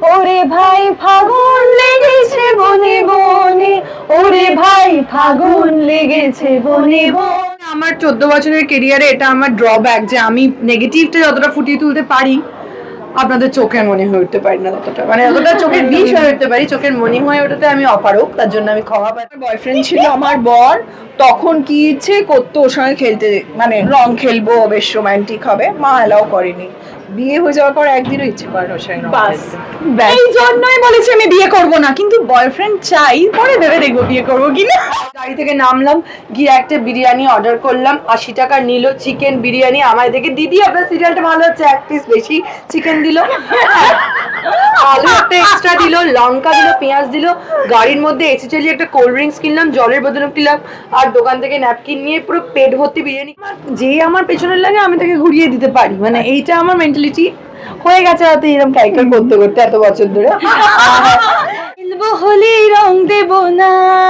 ওরে ভাই ফাগুন লেগেছে বনে বনে, ওরে ভাই ফাগুন লেগেছে বনে বনে। আমার 14 বছরের ক্যারিয়ারে এটা আমার ড্রব্যাক যে আমি নেগেটিভটা যতটা ফুটিয়ে তুলতে পারি আপনাদের চোখের মনে হয়ে উঠতে পারি না ততটা, মানে যতটা চোখের বিষ হয়ে উঠতে পারি চোখের মনে হয়ে ওঠাতে আমি অপারক, তার জন্য আমি ক্ষমা পাই। বয়ফ্রেন্ড ছিল আমার বর, তখন কি ইচ্ছে করতো ওর সঙ্গে খেলতে, মানে রং খেলবো, বেশ রোমান্টিক হবে, মা এলাও করেনি। বিয়ে হয়ে যাওয়ার পর একদিনও ইচ্ছে করে না ওর সঙ্গে বাস এই জন্যই বলেছি আমি বিয়ে করব না, কিন্তু বয়ফ্রেন্ড চাই, পরে ভেবে দেখবো বিয়ে করবো কিনা। গাড়ি থেকে নামলাম, গিয়ে একটা বিরিয়ানি অর্ডার করলাম, 80 টাকা নিল চিকেন বিরিয়ানি। আমায় দেখে দিদি আপনার সিরিয়ালটা ভালো হচ্ছে, 1 পিস বেশি চিকেন দিল, আলু একটা এক্সট্রা দিল, লঙ্কা দিল, পেঁয়াজ দিল। গাড়ির মধ্যে এসি চালিয়ে একটা কোল্ড ড্রিঙ্কস কিনলাম, জলের বোতল কিনলাম, আর দোকান থেকে ন্যাপকিন নিয়ে পুরো পেট ভর্তি বিরিয়ানি। যে আমার পেছনে লাগে আমি তাকে ঘুরিয়ে দিতে পারি, মানে এইটা আমার মেন্টালিটি হয়ে গেছে হয়তো এরকম ক্যারেক্টার করতে করতে এত বছর ধরে। খেলবো হলে রং দেব না,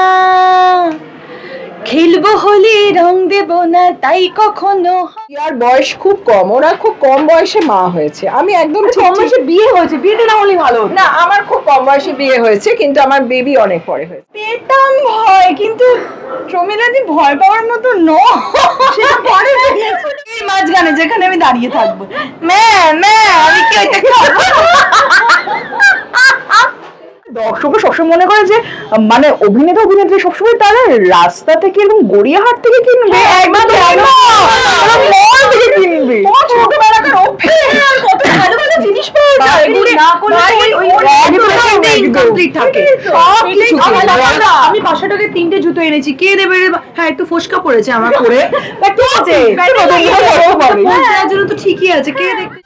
খেলবো হলে রং দেব না, তাই কখনো। আর বয়স খুব কম, ওরা খুব কম বয়সে মা হয়েছে, আমি একদম কম বয়সে বিয়ে হয়েছে, বিয়েটা না হলেই ভালো হতো। না, আমার খুব কম বয়সে বিয়ে হয়েছে, কিন্তু আমার বেবি অনেক পরে হয়েছে। পেতাম ভয়, কিন্তু প্রমিলাদি ভয় পাওয়ার মতো নয়, সেটা পরে এই মাঝখানে যেখানে আমি দাঁড়িয়ে থাকবো, আমি কি ওইটা খাবো? দর্শকও সবসময় মনে করে যে মানে অভিনেতা অভিনেত্রী সবসময় তারা রাস্তা থেকে এবং গড়িয়াহাট থেকে কিনবে, একদম মল থেকে কিনবে। ছোটবেলাকার অভ্যেস, কত ভালো ভালো জিনিস পাওয়া যায়, না করলে ওই ইনকমপ্লিট থাকে সব কিছু। আমি 500 টাকায় 3টে জুতো এনেছি, কে দেবে রে? হ্যাঁ একটু ফোসকা পড়েছে আমার পরে, ঠিক আছে তার জন্য তো ঠিকই আছে, কে দেখতে।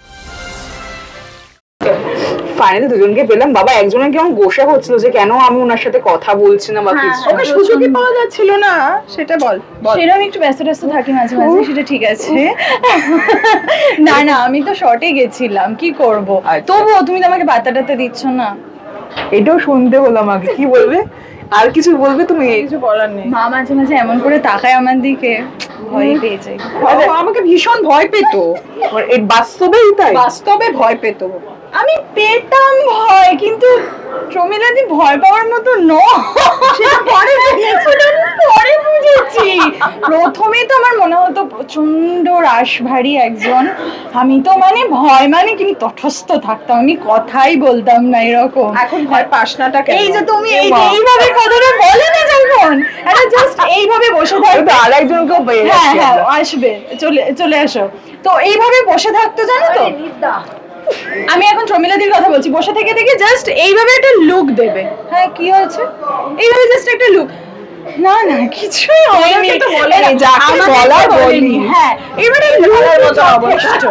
ফাইনালি দুজনকে পেলাম। বাবা একজনের কেমন গোসা হচ্ছিল যে কেন আমি ওনার সাথে কথা বলছি না বা কিছু, ওকে সুযোগই পাওয়া যাচ্ছিল না, সেটা বল। সেরকম একটু ব্যস্ত থাকি মাঝে মাঝে, সেটা ঠিক আছে। না না, আমি তো শর্টে গেছিলাম, কি করব। তবুও তুমি তো আমাকে বার্তাটাতে দিচ্ছ না। এটাও শুনতে হলো আমাকে, কি বলবে? আর কিছু বলবে তুমি? কিছু বলার নেই। মা মাঝে মাঝে এমন করে তাকায় আমার দিকে, ভয় পেয়ে যাই। আমাকে ভীষণ ভয় পেত, এই বাস্তবেই তাই, বাস্তবে ভয় পেত। আমি পেতাম ভয়, কিন্তু প্রমিলাদি ভয় পাওয়ার মতো নয়, সেটা পরে বুঝেছি। প্রথমে তো আমার মনে হতো প্রচন্ড রাশভারী একজন, আমি তো মানে ভয় মানে কিন্তু তটস্থ থাকতাম, আমি কথাই বলতাম না এরকম। এখন ভয় পাস নাটা কেন? এই যে তুমি এইভাবে কথাটা বলে না, যখন এটা জাস্ট এইভাবে বসে থাকতো, আর একজনকেও পেয়ে হ্যাঁ হ্যাঁ আসবে, চলে আসো, তো এইভাবে বসে থাকতো জানো তো। আমি এখন প্রমিলাদির কথা বলছি, বসে থেকে থেকে জাস্ট এইভাবে একটা লুক দেবে। হ্যাঁ কি হয়েছে, এইভাবে জাস্ট একটা লুক। না না কিছুই হয়নি, তো বলেনি, যাকে বলার বলিনি। হ্যাঁ এবারে বলার মতো অবস্থা।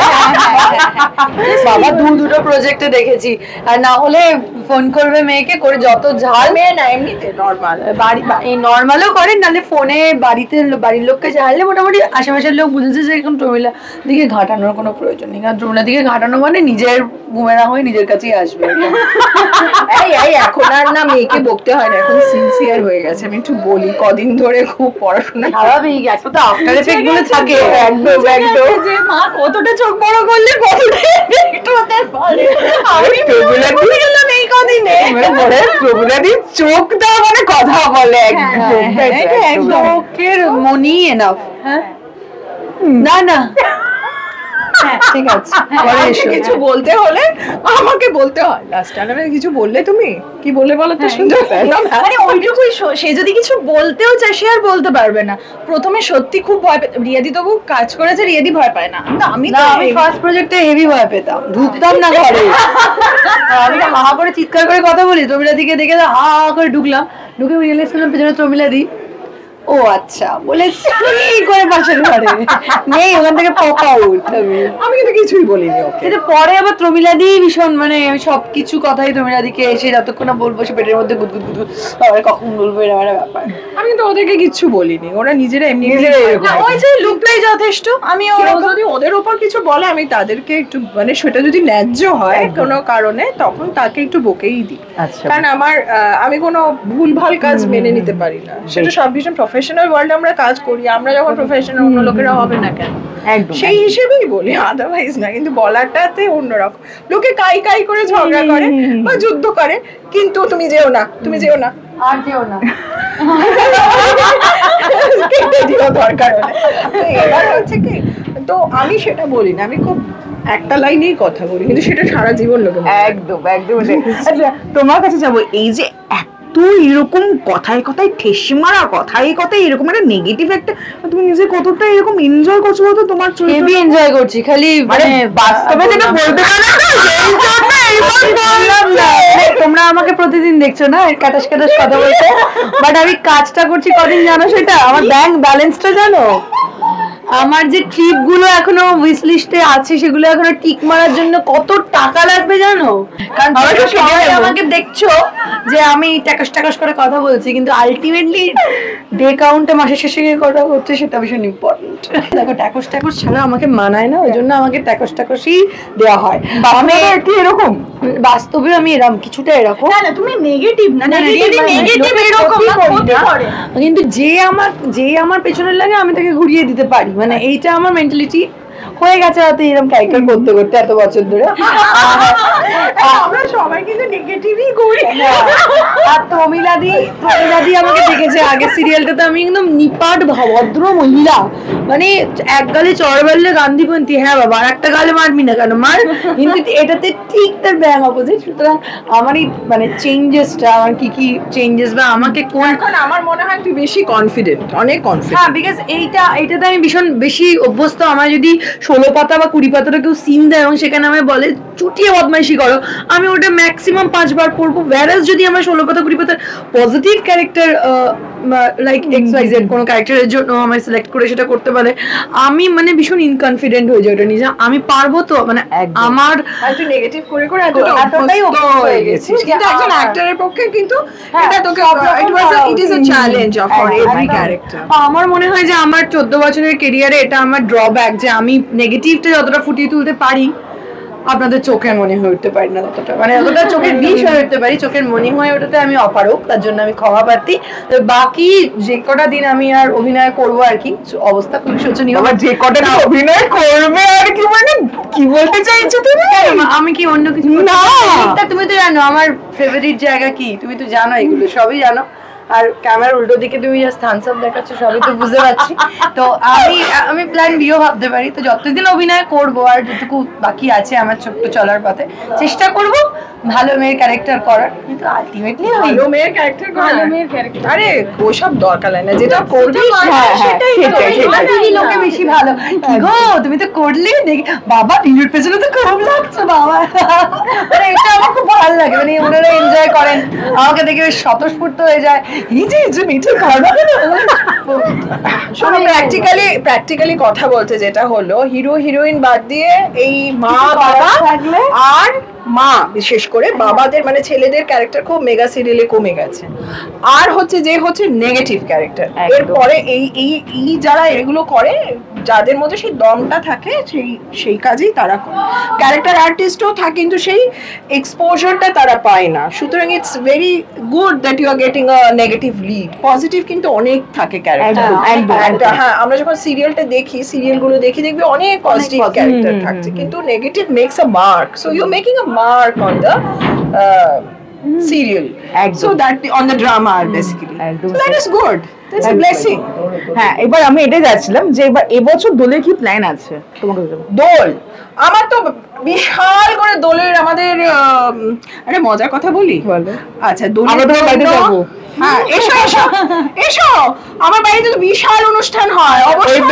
বাবা দুটো প্রজেক্টে দেখেছি, আর না হলে ফোন করবে মেয়েকে, করে যত ঝাল, মেয়ে না এমনিতে নরমাল, বাড়ি এই নর্মালও করেন, নাহলে ফোনে বাড়ির লোককে ঝাড়লে মোটামুটি আশেপাশের লোক বুঝেছে যে এখন প্রমিলা দিকে ঘাটানোর কোনো প্রয়োজন নেই, কারণ প্রমিলা দিকে ঘাটানো মানে নিজের বুমেরা হয়ে নিজের কাছেই আসবে। এই এখন আর না মেয়েকে বকতে হয় না, এখন সিনসিয়ার হয়ে গেছে। আমি একটু বলি, কদিন ধরে খুব পড়াশোনা স্বাভাবিক, এখন তো আফটার এফেক্ট গুলো থাকে। একদম একদম, যে মা কতটা চোখ বড় করলে কতটা effect হতে পারে। আমি ভুলে গেলাম এই কদিনে। প্রভুলাদি চোখ দাও মানে কথা বলে, একদম চোখের মনি এনাফ। হ্যাঁ না না ঠিক আছে, কিছু বলতে হলে আমাকে বলতে হয়। লাস্ট টাইমে কিছু বললে তুমি কি বললে বলো তো, শুনতে মানে ওইটুকুই, সে যদি কিছু বলতেও চায় সে আর বলতে পারবে না। প্রথমে সত্যি খুব ভয় পেত, রিয়াদি তবু কাজ করেছে, রিয়াদি ভয় পায় না। আমি ফার্স্ট প্রজেক্টে হেভি ভয় পেতাম, ঢুকতাম না ঘরে, আমি হা করে চিৎকার করে কথা বলি, প্রমিলা দিকে দেখে হা করে ঢুকলাম, ঢুকে রিয়েলাইজ করলাম পেছনে প্রমিলা দি। ও আচ্ছা বলে করে পাশের ঘরে নেই, ওখান থেকে পপ আউট। আমি কিন্তু কিছুই বলিনি ওকে। কিন্তু পরে আবার প্রমিলা দি ভীষণ, মানে সবকিছু কথাই প্রমিলা দিকে এসে যতক্ষণ না বলবো সে পেটের মধ্যে গুদগুদ গুদগুদ, আবার কখন বলবো এরকম একটা ব্যাপার। আমি কিন্তু ওদেরকে কিচ্ছু বলিনি, ওরা নিজেরা এমনি ওই যে লুকটাই যথেষ্ট। আমি যদি ওদের ওপর কিছু বলে, আমি তাদেরকে একটু মানে সেটা যদি ন্যায্য হয় কোনো কারণে, তখন তাকে একটু বকেই দিই। কারণ আমি কোনো ভুলভাল কাজ মেনে নিতে পারি না, সেটা সব ভীষণ প্রফেশনাল প্রফেশনাল ওয়ার্ল্ডে আমরা কাজ করি, আমরা যখন প্রফেশনাল অন্য লোকেরা হবে না কেন, একদম সেই হিসেবেই বলি, আদারওয়াইজ না। কিন্তু বলাটাতে অন্যরকম, লোকে কাই কাই করে ঝগড়া করে বা যুদ্ধ করে, কিন্তু তুমি যেও না, তুমি যেও না, আর যেও না, কেটে দিও দরকার হলে। তো এবার হচ্ছে কি, তো আমি সেটা বলি না, আমি খুব একটা লাইনেই কথা বলি, কিন্তু সেটা সারা জীবন লোকে মনে রাখে। একদম একদম আচ্ছা তোমার কাছে যাবো, এই যে এত এরকম কথায় কথায় ঠেস মারা, কথায় কথায় এরকম একটা নেগেটিভ একটা, তুমি নিজে কতটা এরকম এনজয় করছো বলতো তোমার চরিত্র? হেভি এনজয় করছি, খালি মানে বাস্তবে যেটা বলতে পারো না, সেই জন্য এইবার বললাম না। তোমরা আমাকে প্রতিদিন দেখছো না কাটাস কাটাস কথা বলতে, বাট আমি কাজটা করছি কদিন জানো সেটা? আমার ব্যাংক ব্যালেন্সটা জানো? আমার যে ট্রিপ গুলো এখনো উইশ লিস্টে আছে সেগুলো এখনো টিক মারার জন্য কত টাকা লাগবে জানো? কারণ তোমরা সবাই আমাকে দেখছো যে আমি টাকাস টাকাস করে কথা বলছি, কিন্তু আলটিমেটলি ডে কাউন্টে মাসের শেষে গিয়ে কথা হচ্ছে, সেটা ভীষণ ইম্পর্টেন্ট। দেখো টাকস টাকস ছাড়া আমাকে মানায় না, ওই জন্য আমাকে টাকস টাকসই দেওয়া হয়। আমি কি এরকম বাস্তবে আমি এরকম কিছুটা এরকম, না না, তুমি নেগেটিভ না, নেগেটিভ এরকম না, ক্ষতি করে। কিন্তু যে আমার পেছনে লাগে আমি তাকে ঘুরিয়ে দিতে পারি, মানে এইটা আমার মেন্টালিটি হয়ে গেছে হয়তো এরকম ক্যারেক্টার করতে করতে এত বছর ধরে। আমরা সবাই কিন্তু নেগেটিভই করি। আর তমিলাদি আমাকে দেখেছে আগে সিরিয়ালটাতে, আমি একদম নিপাট ভদ্র মহিলা, মানে এক গালে চড় মারলে গান্ধীপন্থী, হ্যাঁ বাবা আর একটা গালে মারবি না কেন মার, কিন্তু এটাতে ঠিক তার ব্যাং অপোজিট। সুতরাং আমারই মানে চেঞ্জেসটা, আমার কি কি চেঞ্জেস বা আমাকে কোন, এখন আমার মনে হয় তুই বেশি কনফিডেন্ট, অনেক কনফিডেন্ট। হ্যাঁ বিকজ এইটাতে আমি ভীষণ বেশি অভ্যস্ত। আমার যদি 16 পাতা বা 20 পাতাটা কেউ সিন দেয় এবং সেখানে আমায় বলে চুটিয়ে বদমাইশি করো, আমি ওটা ম্যাক্সিমাম 5 বার পড়বো। whereas যদি আমার 16 পাতা 20 পাতার পজিটিভ ক্যারেক্টার লাইক XYZ কোনো ক্যারেক্টারের জন্য আমায় সিলেক্ট করে সেটা করতে পারে, আমি মানে ভীষণ ইনকনফিডেন্ট হয়ে যাই ওটা নিজে, আমি পারবো তো, মানে আমার তুই নেগেটিভ করে করে এতটাই অভ্যস্ত হয়ে গেছিস। কিন্তু একজন অ্যাক্টরের পক্ষে কিন্তু এটা তোকে it is a challenge for every character. আমার মনে হয় যে আমার 14 বছরের ক্যারিয়ারে এটা আমার ড্রব্যাক, যে আমি নেগেটিভটা যতটা ফুটিয়ে তুলতে পারি আপনাদের চোখে মনে হয়ে উঠতে পারি না ততটা, মানে যতটা চোখের বিষ হয়ে উঠতে পারি চোখের মনে হয়ে ওঠাতে আমি অপারক, তার জন্য আমি ক্ষমা প্রার্থী। বাকি যে কটা দিন আমি আর অভিনয় করবো আর কি, অবস্থা খুবই শোচনীয়। আবার যে কটা দিন অভিনয় করবে আর কি, মানে কি বলতে চাইছো তুমি? আমি কি অন্য কিছু না, তুমি তো জানো আমার ফেভারিট জায়গা কি, তুমি তো জানো এগুলো সবই জানো, আর ক্যামেরার উল্টো দিকে তুমি জাস্ট থামস আপ দেখাচ্ছ, সবই তো বুঝতে পারছি। তো আমি প্ল্যান বিও ভাবতে পারি, তো যতদিন অভিনয় করবো আর যেটুকু বাকি আছে আমার ছোট্ট চলার পথে চেষ্টা করব ভালো মেয়ের ক্যারেক্টার করার, কিন্তু আলটিমেটলি ভালো মেয়ের ক্যারেক্টার ভালো মেয়ের ক্যারেক্টার, আরে ওসব দরকার নাই না, যেটা করবি সেটাই লোকে বেশি ভালো। কি গো তুমি তো করলে দেখি বাবা, ভিডিওর পেছনে তো খুব লাগছে বাবা, মানে এটা আমার খুব ভালো লাগে, মানে ওনারা এনজয় করেন, আমাকে দেখে বেশ স্বতঃস্ফূর্ত হয়ে যায়, এই যে মিঠে ঘর শোনো, প্র্যাকটিক্যালি কথা বলতে যেটা হলো, হিরো হিরোইন বাদ দিয়ে এই মা বাবা আর মা, বিশেষ করে বাবাদের মানে ছেলেদের ক্যারেক্টার খুব মেগা সিরিয়ালে কমে গেছে। আর হচ্ছে যে হচ্ছে নেগেটিভ ক্যারেক্টার, এরপরে এই যারা এগুলো করে, যাদের মধ্যে সেই দমটা থাকে, সেই কাজেই তারা করে। ক্যারেক্টার আর্টিস্টও থাকে কিন্তু সেই এক্সপোজারটা তারা পায় না। সুতরাং it's very good that you are getting a negative lead. Positive কিন্তু অনেক থাকে ক্যারেক্টার। হ্যাঁ, আমরা যখন সিরিয়ালটা দেখি, সিরিয়ালগুলো দেখবি অনেক পজিটিভ ক্যারেক্টার থাকছে, কিন্তু negative makes a mark. So you making a mark on the serial, so that on the drama basically, so that is good, that's a blessing. হ্যাঁ, এবার আমি এটাই যাচ্ছিলাম যে এবার এবছর দোলের কি প্ল্যান আছে তোমাকে? দোল আমার তো বিশাল করে দোলের, আমাদের আরে মজার কথা বলি, আচ্ছা দোলের হ্যাঁ, এসো এসো এসো, আমার বাড়িতে তো বিশাল অনুষ্ঠান হয়, অবশ্যই।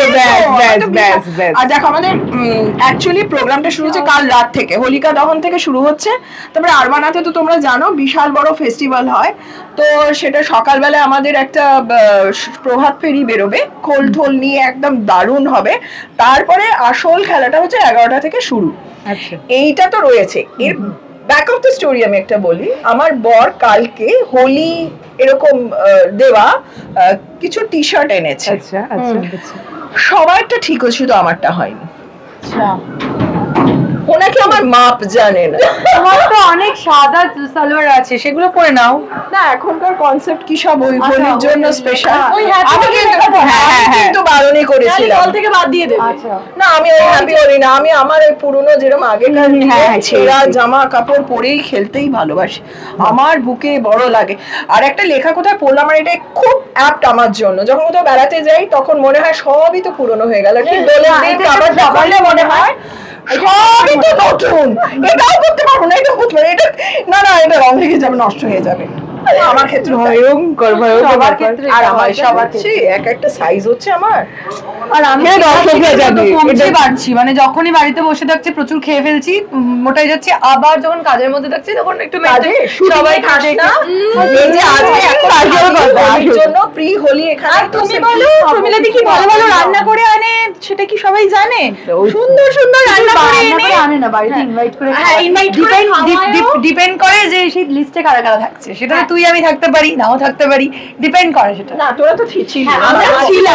আর দেখো আমাদের অ্যাকচুয়ালি প্রোগ্রামটা শুরু হচ্ছে কাল রাত থেকে, হোলিকা দহন থেকে শুরু হচ্ছে। তারপরে আরবানাতে তো তোমরা জানো বিশাল বড় ফেস্টিভ্যাল হয়, তো সেটা সকালবেলা আমাদের একটা প্রভাত ফেরি বেরোবে, খোল ঠোল নিয়ে, একদম দারুণ হবে। তারপরে আসল খেলাটা হচ্ছে 11টা থেকে শুরু। এইটা তো রয়েছে। এর ব্যাক অফ দ্য স্টোরি আমি একটা বলি, আমার বর কালকে হোলি এরকম দেওয়া কিছু টি শার্ট এনেছে। সবারটা ঠিক হচ্ছে, শুধু আমারটা হয়নি। ও নাকি আমার মাপ জানে না। তোমার তো অনেক সাদা সালোয়ার আছে, সেগুলো পরে নাও না এখনকার কনসেপ্ট কি সব ওই আচ্ছা, হোলির জন্য ওই স্পেশাল। ওই happy আমি হোলি কিন্তু লেখা থাকে। আমি কিন্তু বারণই করেছিলাম। দল থেকে বাদ দিয়ে দেবে। আচ্ছা না আমি ওই হ্যাপি হোলি না, আমি আমার ওই পুরনো যেরকম আগেকার ছেঁড়া জামা কাপড় পরেই খেলতেই ভালোবাসি, আমার বুকে বড় লাগে। আর একটা লেখা কোথায় পড়লাম, আর এটা খুব অ্যাপ্ট আমার জন্য, যখন কোথাও বেড়াতে যাই তখন মনে হয় সবই তো পুরনো হয়ে গেল, ঠিক দোলের দিন আবার সকালে মনে হয় সবই তো নতুন, এটাও করতে পারবো না, এটাও করতে পারবো, এটা না না এটা রং লেগে যাবে, নষ্ট হয়ে যাবে। আমার ক্ষেত্রে ভয়ঙ্কর সবার ক্ষেত্রে আর আমার সবার এক একটা সাইজ হচ্ছে আমার। আর আমি দর্শকরা যাবে কমতে পারছি, মানে যখনই বাড়িতে বসে থাকছি প্রচুর খেয়ে ফেলছি, মোটাই যাচ্ছি, আবার যখন কাজের মধ্যে থাকছি তখন একটু সবাই খাচ্ছে না, এই যে আজকে এখন হোলির জন্য প্রি হোলি এখানে। তুমি বলো প্রমিলা দি কি ভালো ভালো রান্না করে আনে, সেটা কি সবাই জানে? সুন্দর সুন্দর রান্না করে এনে আনে না, বাড়িতে ইনভাইট করে হ্যাঁ, invite করে খাওয়ায়ও। ডিপেন্ড করে যে সেই লিস্টে কারা কারা থাকছে, সেটা তো তুই আমি থাকতে পারি, নাও থাকতে পারি, ডিপেন্ড করে সেটা। না তোরা তো ছিলি, আমরা ছিলাম,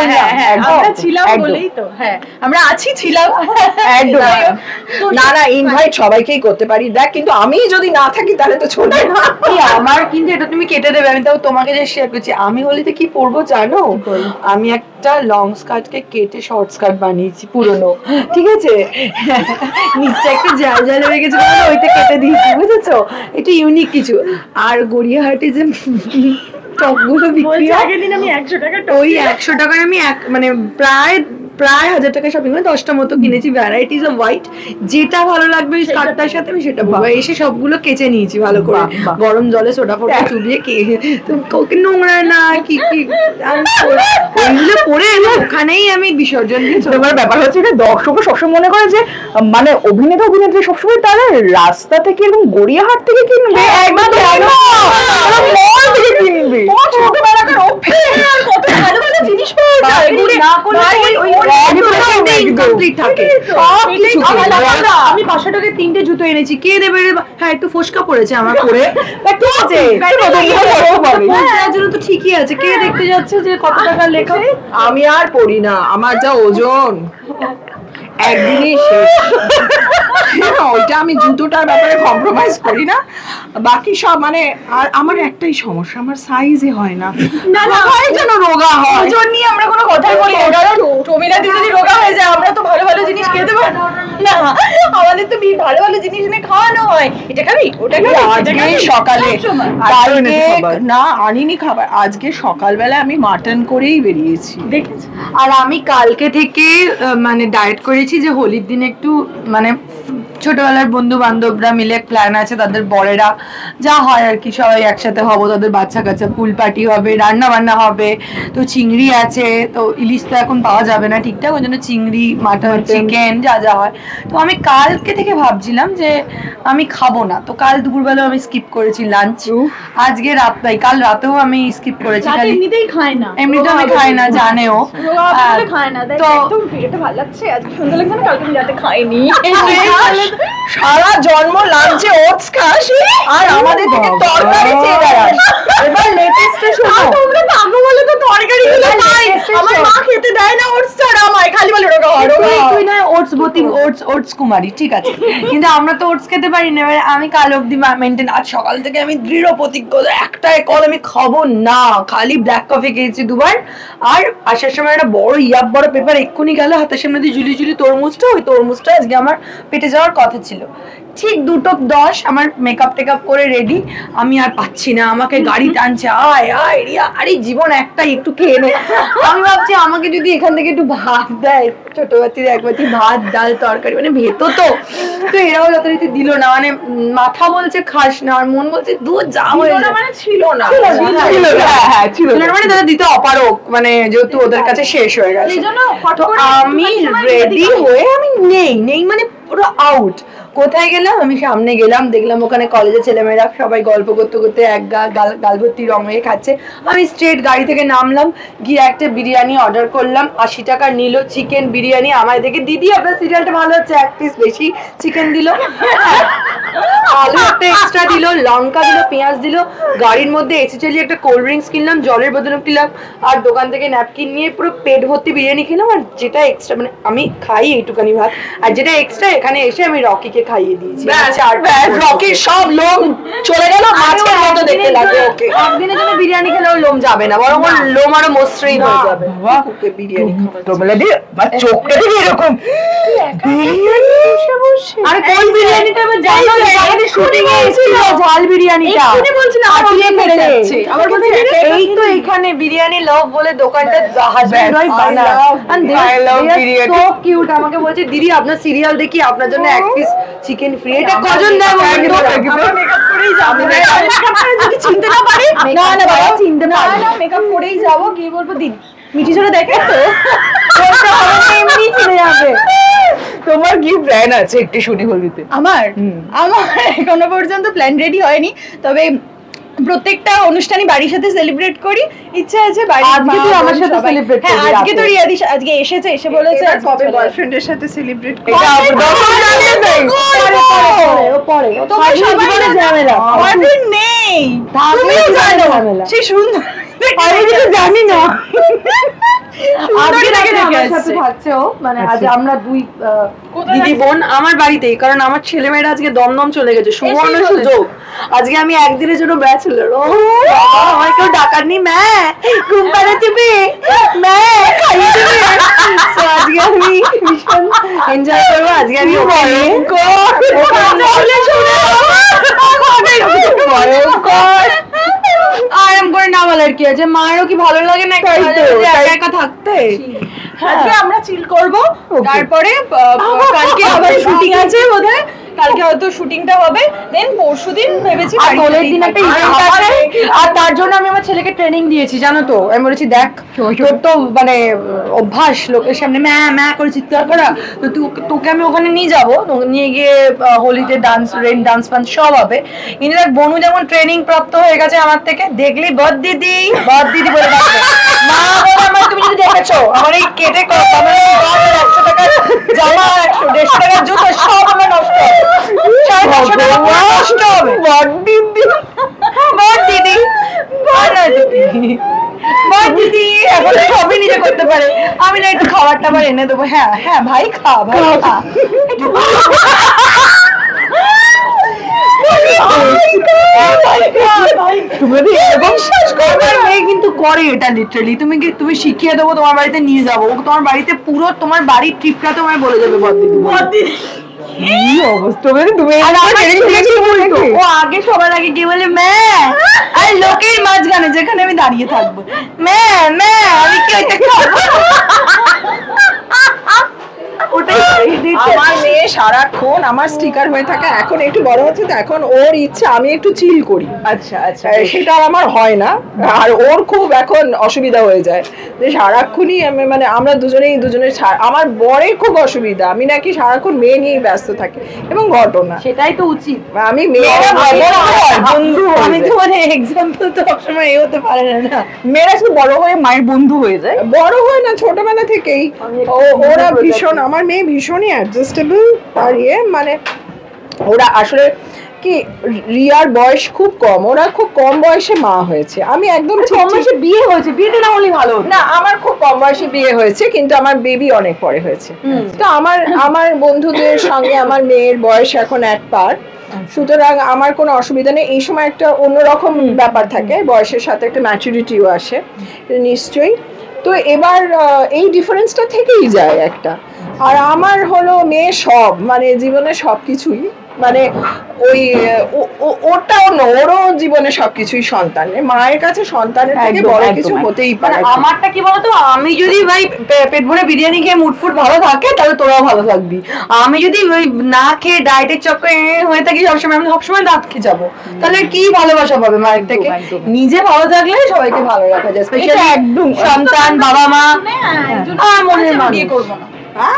আমরা ছিলাম একদম। বলেই তো, হ্যাঁ আমরা আছি ছিলাম একদম। না না ইনভাইট সবাইকেই করতে পারি, দেখ কিন্তু আমি যদি না থাকি তাহলে তো ছোট না। এই আমার কিন্তু এটা তুমি কেটে দেবে, আমি তাও তোমাকে যে শেয়ার করছি, আমি হোলিতে কি পরবো জানো? আমি একটা লং স্কার্টকে কেটে শর্ট স্কার্ট বানিয়েছি পুরনো, ঠিক আছে, নিচটা একটু জাল জাল হয়ে গেছে, ওইটা কেটে দিয়েছি, বুঝেছো? এটা ইউনিক কিছু। আর গড়িয়াহাটে যে টপগুলো বিক্রি হয়, আগের দিন আমি 100 টাকা ওই 100 টাকায় আমি মানে প্রায় 1000 টাকা শপিং করে 10টা মতো কিনেছি, ভ্যারাইটিস অফ হোয়াইট, যেটা ভালো লাগবে ওই স্কার্টটার সাথে আমি সেটা পরবো। এসে সবগুলো কেচে নিয়েছি ভালো করে, গরম জলে সোডা ফোডা চুবিয়ে নোংরা না কি কি ওইগুলো পরে আমি ওখানেই আমি বিসর্জন দিয়ে চলে এবার ব্যাপার হচ্ছে যে দর্শকও সবসময় মনে করে যে মানে অভিনেতা অভিনেত্রী সবসময় তারা রাস্তা থেকে এবং গড়িয়াহাট থেকে কিনবে, একদম মল থেকে কিনবে। তোমার ছোটবেলাকার অভ্যেস, কত ভালো ভালো জিনিস পাওয়া যায়, না করলে ওই ইনকমপ্লিট থাকে সব কিছু। আমি 500 টাকায় 3টে জুতো এনেছি, কে দেবে রে? হ্যাঁ একটু ফোসকা পড়েছে আমার পরে, ঠিক আছে, তার জন্য তো ঠিকই আছে, কে দেখতে যাচ্ছে যে কত টাকা লেখা? আমি আর পড়ি না, আমার যা ওজন একদিনই শেষ। ওইটা আমি জুতোটার ব্যাপারে কম্প্রোমাইজ করি না, বাকি সব মানে। আর আমার একটাই সমস্যা, আমার সাইজে হয় না, সবাই যেন রোগা হয়। ওজন নিয়ে আমরা কোনো কথাই বলি না, কারণ প্রমিলা দি যদি রোগা হয়ে যায় আমরা তো ভালো ভালো জিনিস খেতে পারবো না, আমাদের তো ভালো ভালো জিনিস এনে খাওয়ানো হয়, এটা খাবি ওটা খাবি আজকে সকালে না আনিনি খাবার, আজকে সকালবেলা আমি মাটন করেই বেরিয়েছি। দেখেছি। আর আমি কালকে থেকে মানে ডায়েট করেছি যে হোলির দিন একটু মানে ছোটবেলার বন্ধু বান্ধবরা মিলে প্ল্যান আছে, তাদের বড়েরা যা হয় আর কি, সবাই একসাথে হবো, তাদের বাচ্চা কাচ্চা পুল পার্টি হবে, রান্না বান্না হবে, তো চিংড়ি আছে, তো ইলিশ তো এখন পাওয়া যাবে না ঠিকঠাক, ওই জন্য চিংড়ি, মাটন, চিকেন যা যা হয়। তো আমি কালকে থেকে ভাবছিলাম যে আমি খাবো না, তো কাল দুপুরবেলা আমি স্কিপ করেছি লাঞ্চ, আজকে কাল রাতেও আমি স্কিপ করেছি, রাতে এমনিতেই খায় না, এমনিতে আমি খাই না, জানেও খায় না, তো একদম ভিডিওটা ভালো লাগছে, আজকে সুন্দর লাগছে না, কালকে আমি রাতে খাইনি। সারা জন্ম লাঞ্চে ওটস খাস আর আমাদের থেকে তরকারি চেয়ে বেড়াস। এবার লেটেস্টে শোনো, তোমরা পাগল বলে তো তরকারি গুলো খাই, আমার মা খেতে দেয় না ওটস ছাড়া, আমায় খালি বলে রোগা হয় রোগা হয়। তুই না ওটস কুমারী, ঠিক আছে, কিন্তু আমরা তো ওটস খেতে পারি না। এবার আমি কাল অবধি মেনটেন, আজ সকাল থেকে আমি দৃঢ় প্রতিজ্ঞ, একটাই কল আমি খাবো না, খালি ব্ল্যাক কফি খেয়েছি 2বার, আর আসার সময় একটা বড় বড় পেপার এক্ষুনি গেল হাতের সামনে দিয়ে ঝুলি তরমুজটা, ওই তরমুজটা আজকে আমার পেটে যাওয়ার কথা ছিল। ঠিক 2:10 আমার মেকআপ টেকআপ করে রেডি, আমি আর পাচ্ছি না, আমাকে গাড়ি টানছে, আয় আয় রিয়া, আরে জীবন একটাই, একটু খেয়ে নে। আমি ভাবছি আমাকে যদি এখান থেকে একটু ভাত দেয়, ছোট বাতির এক বাটি ভাত, ডাল, তরকারি, মানে ভেতো তো এরাও যথারীতি দিল না, মানে মাথা বলছে খাস না, আর মন বলছে দুধ যা হয়ে যায়, মানে ছিল না, ছিল না, মানে তারা দিতে অপারক, মানে যেহেতু ওদের কাছে শেষ হয়ে গেছে। তো আমি রেডি হয়ে আমি নেই মানে পুরো আউট। কোথায় গেলাম? আমি সামনে গেলাম, দেখলাম ওখানে কলেজের ছেলেমেয়েরা সবাই গল্প করতে করতে এক গাল ভর্তি রং হয়ে খাচ্ছে। আমি স্ট্রেট গাড়ি থেকে নামলাম, গিয়ে একটা বিরিয়ানি অর্ডার করলাম, 80 টাকা নিল চিকেন বিরিয়ানি। বিরিয়ানি আমায় দেখে দিদি আপনার সিরিয়ালটা ভালো হচ্ছে, এক পিস বেশি চিকেন দিল, আলু একটা এক্সট্রা দিল, লঙ্কা দিল, পেঁয়াজ দিল, গাড়ির মধ্যে এসি চালিয়ে একটা কোল্ড ড্রিঙ্কস কিনলাম, জলের বোতল কিনলাম, আর দোকান থেকে ন্যাপকিন নিয়ে পুরো পেট ভর্তি বিরিয়ানি খেলাম। আর যেটা এক্সট্রা মানে আমি খাই এইটুকানি ভাত, আর যেটা এক্সট্রা এখানে এসে আমি রকিকে খাইয়ে দিয়েছি। রকির সব লোম চলে গেল, মাছের মতো দেখতে লাগে ওকে। একদিনের জন্য বিরিয়ানি খেলে ওর লোম যাবে না, বরং ওর লোম আরো মসৃণ হয়ে যাবে। ওকে বিরিয়ানি তোমরা দিয়ে চোখটা দিয়ে এরকম বিরিয়ানি বসে বসে। আরে কোন বিরিয়ানিটা আমি জানি না, আমাদের শুটিং এ এসেছিল ঝাল বিরিয়ানিটা। এক্ষুনি বলছিলাম আমার আজকে মনে মেরে যাচ্ছে। আমার মনে যাচ্ছে এই তো এখানে বিরিয়ানি লাভ বলে দোকানটা হাজবেন্ড ওয়াইফ বানায়। and I love they are biryani. so cute। আমাকে বলছে দিদি আপনার সিরিয়াল দেখি আপনার জন্য এক পিস চিকেন ফ্রি। এটা কজন দেয় বলুন তো? আমার মেকআপ করেই যাবো, মেকআপ করে যদি চিনতে না পারি, না না বাবা চিনতে না, না মেকআপ করেই যাবো, গিয়ে বলবো দিদি মিঠি ছোট দেখেন তো, ওটা আমাকে এমনি চিনে যাবে। তোমার কি প্ল্যান আছে একটি শুনি হলদিতে? আমার এখনো পর্যন্ত প্ল্যান রেডি হয়নি, তবে প্রত্যেকটা অনুষ্ঠানই বাড়ির সাথে সেলিব্রেট করি, ইচ্ছা আছে বাড়ির আজকে তুই আমার সাথে সবাই- celebrate হ্যাঁ করবি আজকে তো রাতে। রিয়াদি আজকে এসেছে, এসে বলেছে এবার আজকে কবে চলে বয়ফ্রেন্ডের সাথে সেলিব্রেট এটা দর্শক জানিয়ে দেয়। পরে তোমরা সবাই জীবনে ঝামেলা। আমাদের নেই, থাকলে তুমিও জীবনে জানো ঝামেলা। সেই সুন্দর আমি কিছু জানি না। আজকে রাতে দেখে আমার আসছে। সাথে থাকছে ও, মানে আজ আচ্ছা। আমরা দুই কোথায় দিদি বোন আমার বাড়িতেই, কারণ আমার ছেলেমেয়েরা আজকে দমদম চলে গেছে, সুবর্ণ এসেই বলেছে। সুযোগ। আজকে আমি একদিনের জন্য ব্যাচেলর। ও বাবা, আমার কেউ ডাকারনি, মা ঘুম পাড়াতে মা খাইয়ে দেবে। So আজকে আমি ভীষণ এনজয় করবো। আজকে আমি ওকে নিয়ে আরাম করে নামালার কি আছে, মায়েরও কি ভালো লাগে না একটু তাই তো, একা একা থাকতে? আজকে আমরা চিল করব, তারপরে কালকে আবার শুটিং আছে বোধহয়, কালকে হয়তো শুটিংটা হবে, দেন পরশুদিন ভেবেছি আর বাড়ি দোলের যেতেই দিন একটা থাকবো। ইভেন্ট আছে, আর তার জন্য আমি আমার ছেলেকে ট্রেনিং দিয়েছি জানো তো। আমি বলেছি দেখ তোর তো মানে অভ্যাস লোকের সামনে ম্যা ম্যা করে চিৎকার করা, তো তোকে আমি ওখানে নিয়ে যাবো, নিয়ে গিয়ে হোলিতে ডান্স রেন ডান্স ফান্স সব হবে। কিন্তু দেখ বনু যেমন ট্রেনিং প্রাপ্ত হয়ে গেছে আমার থেকে, দেখলি বদ দিদি বলে ডাকবে। মা বলে আমার, তুমি যদি দেখেছো আমার এই কেটে আমার 100 টাকার জামা 150 টাকার জুতো সব আমার নষ্ট হবে, 500 টাকা পুরো নষ্ট হবে। বদ দিদি এখন সবই নিজে করতে পারে, আমি না একটু খাবার টাবার এনে দেবো। হ্যাঁ হ্যাঁ ভাই খা, ভাই খা। মেয়ে কিন্তু করে এটা লিটারালি। তুমি শিখিয়ে দেবো, তোমার বাড়িতে নিয়ে যাবো, তোমার বাড়িতে পুরো তোমার বাড়ির ট্রিপটা তোমায় বলে দেবে বদ্দিদি। কি অবস্থা মানে তুমি আর আমার ও আগে সবার আগে গিয়ে বলে ম্যা, আর লোকের মাঝখানে যেখানে আমি দাঁড়িয়ে থাকবো, ম্যা ম্যা আমি কি ওইটা খাবো? ওটাই আমার মেয়ে সারাক্ষণ আমার স্টিকার হয়ে থাকে। এখন একটু বড় হচ্ছে তো এখন ওর ইচ্ছা আমি একটু চিল করি। আচ্ছা আচ্ছা। সেটা আর আমার হয় না, আর ওর খুব এখন অসুবিধা হয়ে যায় যে সারাক্ষণই আমি মানে আমরা দুজনেই আমার বরের খুব অসুবিধা, আমি নাকি সারাক্ষণ মেয়ে নিয়েই ব্যস্ত থাকি। এবং ঘটনা সেটাই তো উচিত। আমি মেয়েরা বন্ধু আমি তো মানে এক্সাম্পল তো সবসময় এ হতে পারে না। মেয়েরা শুধু বড় হয়ে মায়ের বন্ধু হয়ে যায়, বড় হয় না ছোটবেলা থেকেই। ওরা ভীষণ, আমার মেয়ে ভীষণই অ্যাডজাস্টেবল। আর মানে ওরা আসলে কি রিয়ার বয়স খুব কম, ওরা খুব কম বয়সে মা হয়েছে। আমি একদম কম বয়সে বিয়ে হয়েছে, বিয়েটা না হলেই ভালো হতো। না, আমার খুব কম বয়সে বিয়ে হয়েছে, কিন্তু আমার বেবি অনেক পরে হয়েছে। তো আমার বন্ধুদের সঙ্গে আমার মেয়ের বয়স এখন এক পার, সুতরাং আমার কোনো অসুবিধা নেই। এই সময় একটা অন্যরকম ব্যাপার থাকে, বয়সের সাথে একটা ম্যাচুরিটিও আসে নিশ্চয়ই। তো এবার এই ডিফারেন্সটা থেকেই যায় একটা। আর আমার হলো মেয়ে সব, মানে জীবনে সব কিছুই, মানে ওই ওটাও না, ওরও জীবনে সবকিছুই সন্তান। মায়ের কাছে সন্তানের থেকে বড় কিছু হতেই পারে। আমারটা কি বলতো, আমি যদি ভাই পেট ভরে বিরিয়ানি খেয়ে মুডফুট ভালো থাকে তাহলে তোরাও ভালো থাকবি। আমি যদি ওই না খেয়ে ডায়েটের চক্করে হয়ে থাকি সবসময়, আমি সবসময় দাঁত খেয়ে যাবো, তাহলে কি ভালোবাসা পাবে মায়ের থেকে? নিজে ভালো থাকলে সবাইকে ভালো রাখা যায়, স্পেশালি একদম সন্তান, বাবা মা, মনের মানুষ। বিয়ে করবো না।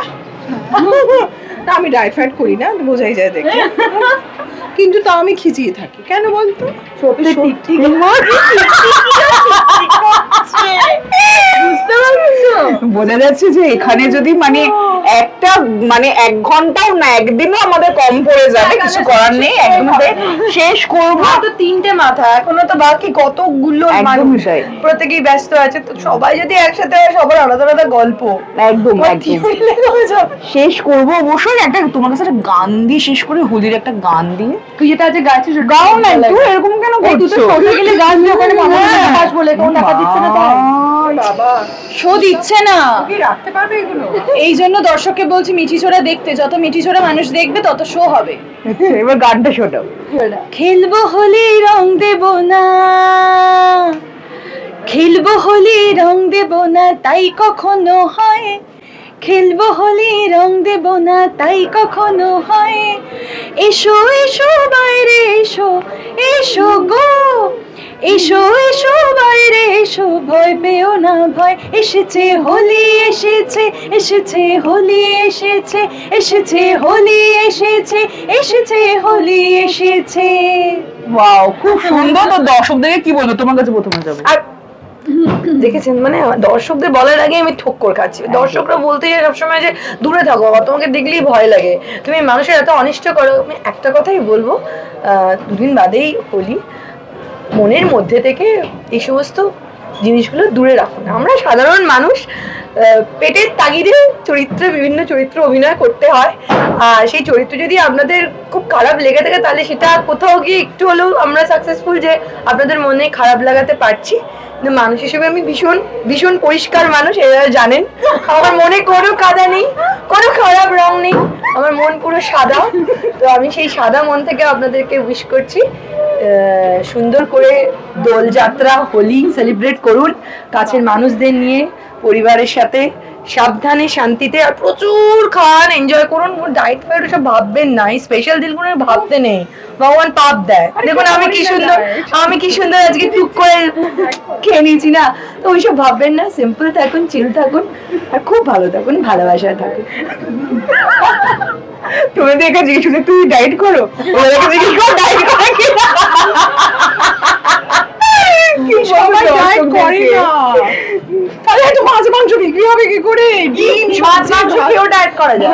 না, আমি ডায়েট ফ্যাট করি না, বোঝাই যায় দেখে। কিন্তু তাও আমি খিচিয়ে থাকি, কেন বলতো? সত্যি ঠিক ঠিক বুঝতে পারছো? বোঝা যাচ্ছে যে এখানে যদি মানে একটা মানে 1 ঘন্টাও না, একদিনও আমাদের কম পড়ে যাবে, কিছু করার নেই, একদমই শেষ করবো। তো 3টে মাথা, এখনো তো বাকি কতগুলো একদমই মানুষ, তাই। প্রত্যেকেই ব্যস্ত আছে, তো সবাই যদি একসাথে হয়, সবার আলাদা আলাদা গল্প, একদম আমার একদম theory লেগে হয়ে যাবে। শেষ করবো অবশ্যই। একটা তোমার কাছে একটা গান দিয়ে শেষ করে, হোলির একটা গান দিয়ে। তুই যেটা আজকে গাইছিস ওটা গাও না, ভালো তুই লাগে। এরকম কেন এই তুই তো করছো? শোতে গেলে গান দিয়ে ওখানে হ্যাঁ। কাজ বলে কোনো টাকা দিচ্ছে না তাই? বাবা, শো দিচ্ছে না, কি রাখতে পারবে এগুলো? এই জন্য দর্শককে বলছি মিঠি ছোড়া দেখতে, যত মিঠি ছোড়া মানুষ দেখবে তত শো হবে। এবার গানটা শোনাও। খেলবো হোলি রং দেব না, খেলবো হোলি রং দেব না তাই কখনো হয়, খেলবো হোলি রং দেব না তাই কখনো হয়, এসো এসো বাইরে এসো, এসো গো, এসো এসো বাইরে এসো, ভয় পেও না ভয়, এসেছে হোলি এসেছে, এসেছে হোলি এসেছে, এসেছে হোলি এসেছে, এসেছে হোলি এসেছে। ওয়াও, খুব সুন্দর। তো দর্শকদেরকে কি বলবো, তোমার কাছে প্রথমে যাবে? আর দেখেছেন মানে দর্শকদের বলার আগে আমি ঠক্কর খাচ্ছি। দর্শকরা বলতে যায় সবসময় যে দূরে থাকো, বা তোমাকে দেখলেই ভয় লাগে, তুমি মানুষের এত অনিষ্ট করো। আমি একটা কথাই বলবো, 2 দিন বাদেই হোলি, মনের মধ্যে থেকে এই সমস্ত জিনিসগুলো দূরে রাখুন। আমরা সাধারণ মানুষ, পেটের তাগিদে চরিত্রে, বিভিন্ন চরিত্র অভিনয় করতে হয়, আর সেই চরিত্র যদি আপনাদের খুব খারাপ লেগে থাকে, তাহলে সেটা কোথাও গিয়ে একটু হলেও আমরা সাকসেসফুল যে আপনাদের মনে খারাপ লাগাতে পারছি। কিন্তু মানুষ হিসেবে আমি ভীষণ ভীষণ পরিষ্কার মানুষ, এরা জানেন। আমার মনে কোনো কাদা নেই, কোনো খারাপ রং নেই, আমার মন পুরো সাদা। তো আমি সেই সাদা মন থেকে আপনাদেরকে উইশ করছি, সুন্দর করে দোলযাত্রা, হোলি সেলিব্রেট করুন কাছের মানুষদের নিয়ে, পরিবারের সাথে, সাবধানে, শান্তিতে, আর প্রচুর খান, এনজয় করুন। ডায়েট ফাইট সব ভাববেন না, এই স্পেশাল দিনগুলো ভাবতে নেই, ভগবান পাপ দেয়। দেখুন আমি কি সুন্দর আজকে টুক করে খেয়ে নিয়েছি না, তো ওইসব ভাববেন না, সিম্পল থাকুন, চিল থাকুন, আর খুব ভালো থাকুন, ভালোবাসায় থাকুন। তুমি দেখে জিজ্ঞেস করছো তুই ডায়েট করো, ওদেরকে জিজ্ঞেস করো ডায়েট করে কিনা। কি সবাই বলবো diet করে দর্শকদেরকে? না। তাহলে একটু মাছ মাংস বিক্রি হবে কি করে? ডিম, মাছ সবজি, মাংস খেয়েও ডায়েট করা যায়।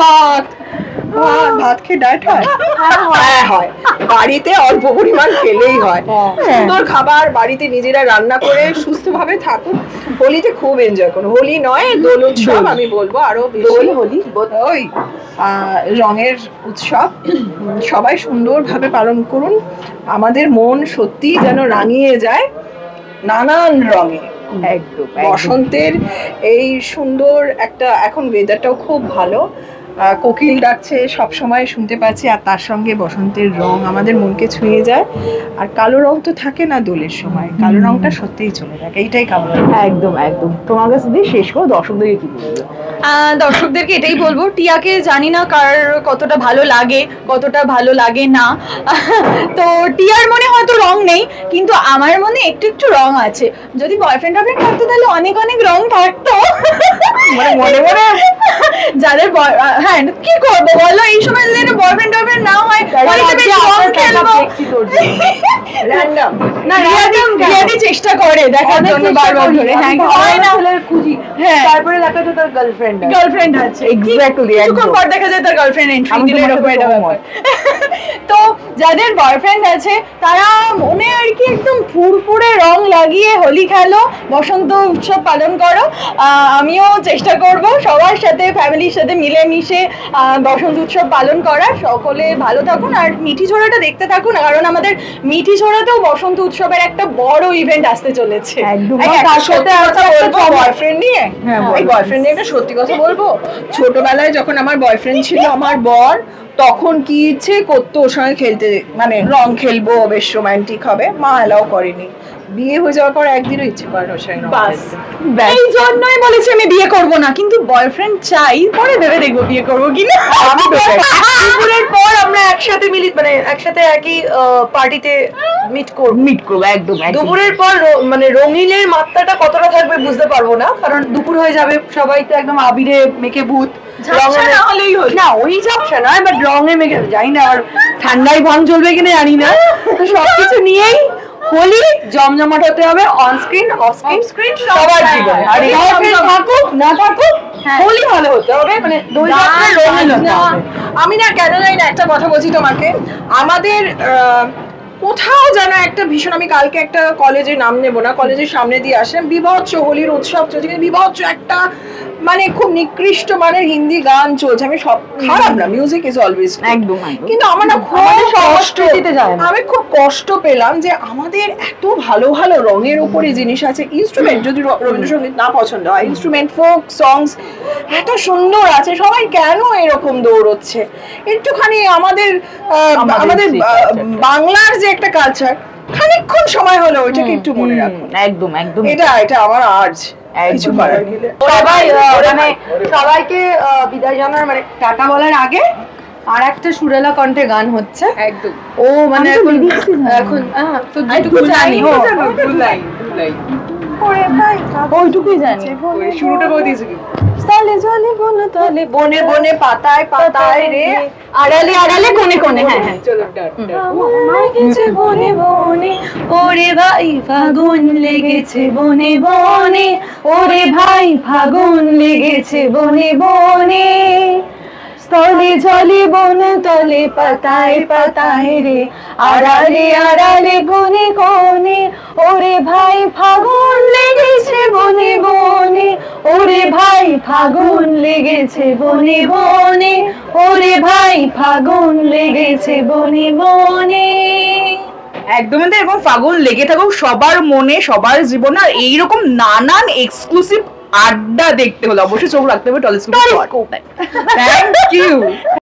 ভাত খেয়ে ডায়েট হয়? হ্যাঁ হয়, বাড়িতে অল্প পরিমাণ খেলেই হয়। সুন্দর খাবার বাড়িতে নিজেরা রান্না করে সুস্থভাবে থাকুন। হোলিতে খুব এনজয় করুন। হোলি নয়, দোল উৎসব আমি বলবো, আরো দোল, হোলি, ওই রঙের উৎসব সবাই সুন্দরভাবে পালন করুন। আমাদের মন সত্যি যেন রাঙিয়ে যায় নানান রঙে। একদম বসন্তের এই সুন্দর একটা, এখন ওয়েদারটাও খুব ভালো, কোকিল ডাকছে সব সময় শুনতে পাচ্ছি, আর তার সঙ্গে বসন্তের রং আমাদের মনকে ছুঁয়ে যায়। আর কালো রং তো থাকে না দোলের সময়, কালো রংটা সত্যিই চলে থাকে, এইটাই কামনা। একদম একদম। তোমার কাছে দিয়ে শেষ করো, দর্শকদেরকে কি বলবে? দর্শকদেরকে এটাই বলবো, টিয়াকে জানি না কার কতটা ভালো লাগে, কতটা ভালো লাগে না। তো টিয়ার মনে হয়তো রং নেই, কিন্তু আমার মনে একটু একটু রং আছে। যদি বয়ফ্রেন্ড থাকতো তাহলে অনেক অনেক রং থাকতো। মানে মনে মনে যাদের হ্যাঁ, কি করবো বলো, এই সময় যদি বয়ফ্রেন্ড না হয়, বাড়িতে বেশ রং খেলবো। র্যান্ডম না, রিয়াদি চেষ্টা করে দেখার জন্য বারবার ধরে। হ্যাঁ, হয় না, খুঁজি, হ্যাঁ। তারপরে দেখা তো তার গার্লফ্রেন্ড গার্লফ্রেন্ড আছে, Exactly, কিছুক্ষণ একদম। পর দেখা যায় তার গার্লফ্রেন্ড এন্ট্রি আমি দিলে, তোমার এরকম সাথে একটা সহমত। ব্যাপার। তো যাদের বয়ফ্রেন্ড আছে তারা মনে আর কি একদম ফুরফুরে রং লাগিয়ে হোলি খেলো, বসন্ত উৎসব পালন করো। আমিও চেষ্টা করব সবার সাথে, ফ্যামিলির সাথে মিলেমিশে বসন্ত উৎসব পালন করার। সকলে ভালো থাকুন আর মিঠি ছোড়াটা দেখতে থাকুন, কারণ আমাদের মিঠি ছোড়াতেও বসন্ত উৎসবের একটা বড় ইভেন্ট আসতে চলেছে। একদম। তার সাথে বলবো বয়ফ্রেন্ড নিয়ে, হ্যাঁ, এই বয়ফ্রেন্ড নিয়ে একটা সত্যি কথা বলবো, ছোটবেলায় যখন আমার বয়ফ্রেন্ড ছিল আমার বর, তখন কি ইচ্ছে করতো ওর সঙ্গে খেলতে, মানে রং খেলবো, বেশ রোমান্টিক হবে, মা এলাও করেনি। বিয়ে হয়ে যাওয়ার পর একদিনও ইচ্ছে করে না ওর সঙ্গে রং বাস, খেলতে। এই জন্যই বলেছি আমি বিয়ে করব না, কিন্তু বয়ফ্রেন্ড চাই, পরে ভেবে দেখবো বিয়ে করবো কিনা। দুপুরের পর আমরা একসাথে মানে একসাথে একই পার্টিতে মিট করব। মিট করবো, একদম একদম। দুপুরের পর মানে রঙিনের মাত্রাটা কতটা থাকবে বুঝতে পারবো না, কারণ দুপুর হয়ে যাবে, সবাই তো একদম আবিরে মেখে ভূত। ঝাপসা না হলেই হলো। না, ওই ঝাপসা নয়, বাট রঙে মেখে জানি না, আর ঠান্ডায় ভাঙ চলবে কিনা জানি না, তো সবকিছু নিয়েই হোলি জমজমাট হতে হবে অন স্ক্রিন অফ স্ক্রিন সবার জীবনে। আর থাকুক না থাকুক হোলি ভালো হতে হবে, মানে দোল যাত্রা রঙিন হতে হবে। আমি না কেন জানি না, একটা কথা বলছি তোমাকে, আমাদের কোথাও যেন একটা ভীষণ, আমি কালকে একটা কলেজের নাম নেবো না, কলেজের সামনে দিয়ে আসলাম, বিভৎস হোলির উৎসব চলছে, কিন্তু বিভৎস একটা মানে খুব নিকৃষ্ট মানের হিন্দি গান চলছে। আমি সব খারাপ না, মিউজিক ইজ অলওয়েজ একদম কিন্তু আমার না খুব কষ্ট, আমি খুব কষ্ট পেলাম যে আমাদের এত ভালো ভালো রঙের উপরে জিনিস আছে, ইনস্ট্রুমেন্ট যদি রবীন্দ্রসঙ্গীত না পছন্দ হয়, ইনস্ট্রুমেন্ট ফোক সংস এত সুন্দর আছে, সবাই কেন এরকম দৌড়চ্ছে? একটুখানি আমাদের আমাদের বাংলার যে একটা কালচার, খানিকক্ষণ সময় হলো ওইটাকে একটু মনে রাখুন। একদম একদম এটা আমার আর্জ, কিছু করার নেই। সবাই মানে সবাইকে বিদায় জানার মানে টাটা বলার আগে আর একটা সুরেলা কণ্ঠে গান হচ্ছে একদম ও মানে এখন তো যেটুকু জানি ওইটুকুই জানি। শুরুটা করে দিয়েছে কি? তালে জলে বনে তলে বনে বনে পাতায় পাতায় রে, আড়ালে আড়ালে কোণে কোণে। হ্যাঁ হ্যাঁ চলো ডান লেগেছে বনে বনে, ওরে ভাই ফাগুন লেগেছে বনে বনে, ওরে ভাই ফাগুন লেগেছে বনে বনে, স্থলে জলে বনে তলে পাতায় পাতায় রে, আড়ালে আড়ালে কোণে কোণে, ওরে ভাই ফাগুন লেগেছে বনে বনে, ওরে ভাই ফাগুন লেগেছে বনে বনে, ওরে ভাই ফাগুন লেগেছে বনে বনে। একদমই তাই, এবং ফাগুন লেগে থাকুক সবার মনে, সবার জীবনে। আর এইরকম নানান এক্সক্লুসিভ আড্ডা দেখতে হলে অবশ্যই চোখ রাখতে হবে টলিস্কোপ। Thank you.